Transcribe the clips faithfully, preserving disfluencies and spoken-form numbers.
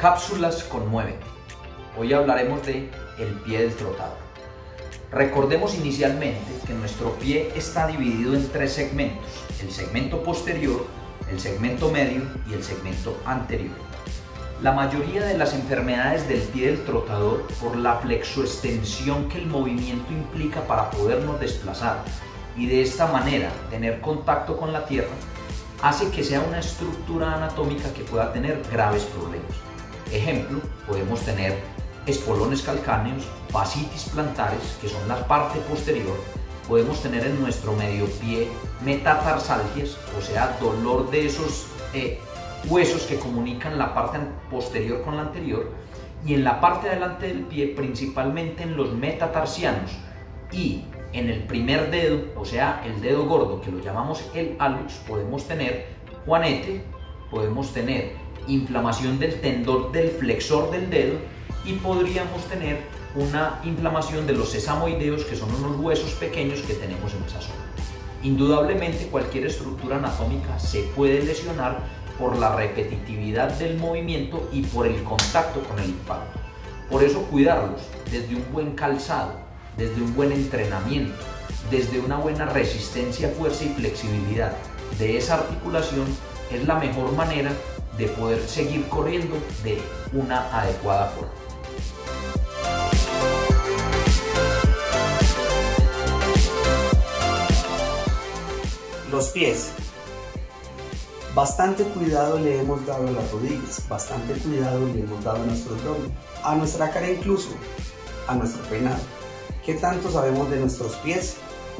Cápsulas conmueven. Hoy hablaremos de el pie del trotador. Recordemos inicialmente que nuestro pie está dividido en tres segmentos: el segmento posterior, el segmento medio y el segmento anterior. La mayoría de las enfermedades del pie del trotador, por la flexoextensión que el movimiento implica para podernos desplazar y de esta manera tener contacto con la tierra, hace que sea una estructura anatómica que pueda tener graves problemas. Ejemplo, podemos tener espolones calcáneos, fascitis plantares, que son la parte posterior. Podemos tener en nuestro medio pie metatarsalgias, o sea, dolor de esos eh, huesos que comunican la parte posterior con la anterior, y en la parte delante del pie, principalmente en los metatarsianos y en el primer dedo, o sea, el dedo gordo, que lo llamamos el hallux, podemos tener juanete, podemos tener inflamación del tendón del flexor del dedo y podríamos tener una inflamación de los sesamoideos, que son unos huesos pequeños que tenemos en esa zona. Indudablemente cualquier estructura anatómica se puede lesionar por la repetitividad del movimiento y por el contacto con el impacto. Por eso cuidarlos desde un buen calzado, desde un buen entrenamiento, desde una buena resistencia, fuerza y flexibilidad de esa articulación es la mejor manera de poder seguir corriendo de una adecuada forma. Los pies. Bastante cuidado le hemos dado a las rodillas, bastante cuidado le hemos dado a nuestro abdomen, a nuestra cara incluso, a nuestro peinado. ¿Qué tanto sabemos de nuestros pies?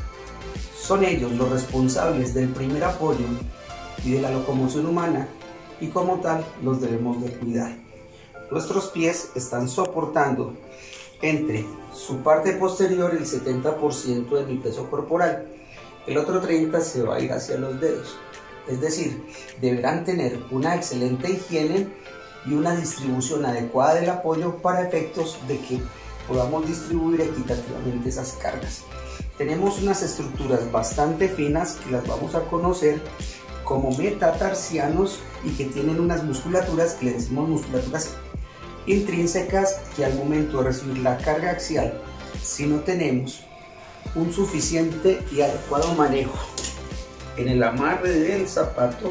Son ellos los responsables del primer apoyo y de la locomoción humana, y como tal los debemos de cuidar. Nuestros pies están soportando entre su parte posterior el setenta por ciento de mi peso corporal, el otro treinta por ciento se va a ir hacia los dedos. Es decir, deberán tener una excelente higiene y una distribución adecuada del apoyo para efectos de que podamos distribuir equitativamente esas cargas. Tenemos unas estructuras bastante finas que las vamos a conocer como metatarsianos y que tienen unas musculaturas que le decimos musculaturas intrínsecas, que al momento de recibir la carga axial, si no tenemos un suficiente y adecuado manejo en el amarre del zapato,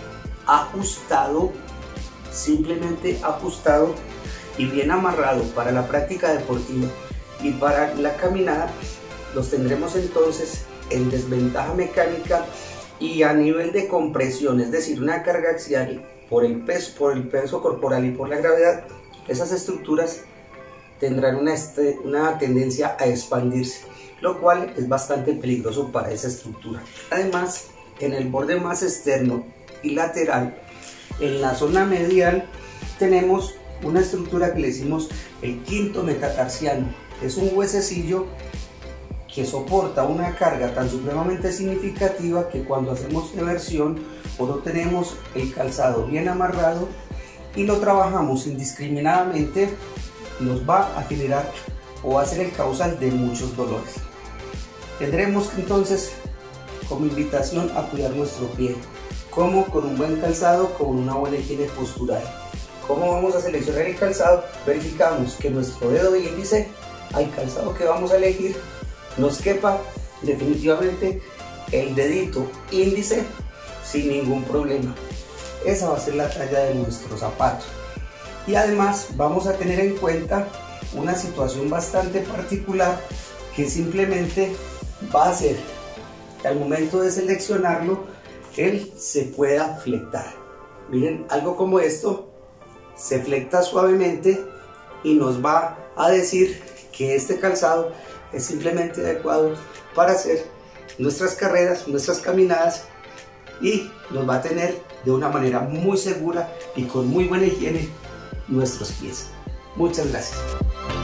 ajustado, simplemente ajustado y bien amarrado para la práctica deportiva y para la caminada, los tendremos entonces en desventaja mecánica y a nivel de compresión, es decir, una carga axial por el peso, por el peso corporal y por la gravedad. Esas estructuras tendrán una, este, una tendencia a expandirse, lo cual es bastante peligroso para esa estructura. Además, en el borde más externo y lateral, en la zona medial, tenemos una estructura que le decimos el quinto metatarsiano. Es un huesecillo que soporta una carga tan supremamente significativa que cuando hacemos eversión o no tenemos el calzado bien amarrado y lo trabajamos indiscriminadamente, nos va a generar o va a ser el causal de muchos dolores. Tendremos que entonces como invitación a cuidar nuestro pie, como con un buen calzado, con una buena higiene postural. ¿Cómo vamos a seleccionar el calzado? Verificamos que nuestro dedo índice al calzado que vamos a elegir nos quepa definitivamente el dedito índice sin ningún problema. Esa va a ser la talla de nuestro zapato. Y además vamos a tener en cuenta una situación bastante particular que simplemente va a hacer que al momento de seleccionarlo él se pueda flectar. Miren, algo como esto se flecta suavemente y nos va a decir que este calzado es simplemente adecuado para hacer nuestras carreras, nuestras caminadas, y nos va a tener de una manera muy segura y con muy buena higiene nuestros pies. Muchas gracias.